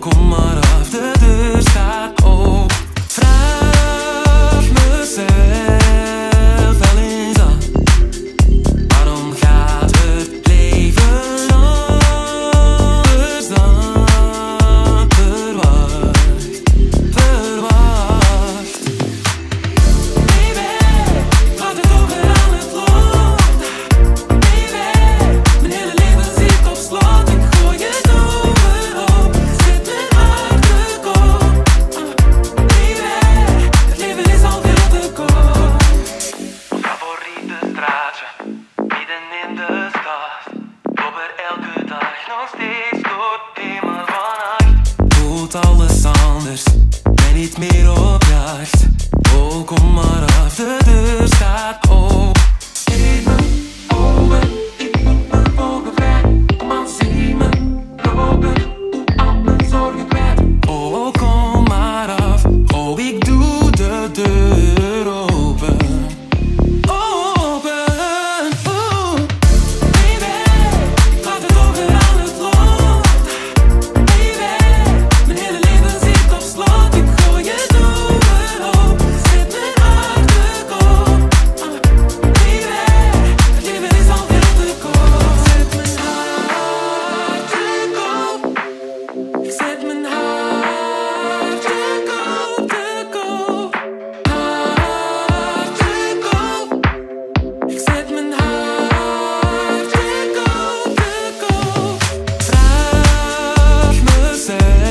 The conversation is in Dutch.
kom maar af, de deur staat open. Vraag mezelf wel eens af, waarom gaat het leven anders dan verwacht? Baby, laat het over aan het lot. Baby, mijn hele leven zit op slot. Ik gooi het overhoop, zet mijn hart te koop. Baby, het leven is al veel te koop. Ons favoriete straatje, midden in de stad. Loop er elke dag nog steeds tot helemaal vannacht. Voelt alles anders, ben niet meer op jacht. Oh, kom maar af, de deur staat open. Geef me ogen, ik moet mijn ogen vrij. Kom aan, zie me lopen, al mijn zorgen kwijt. Oh, kom maar af, oh, ik doe de deur open. Open, baby, laat het over aan het lot. Baby, mijn hele leven zit op slot. Ik gooi het overhoop, zet mijn hart te koop. Baby, het leven is al veel te koop. Zet mijn hart te koop. Ik zet mijn hart te koop, te koop. Hart te koop. Ik zet mijn hart te koop, te koop. Vraag mezelf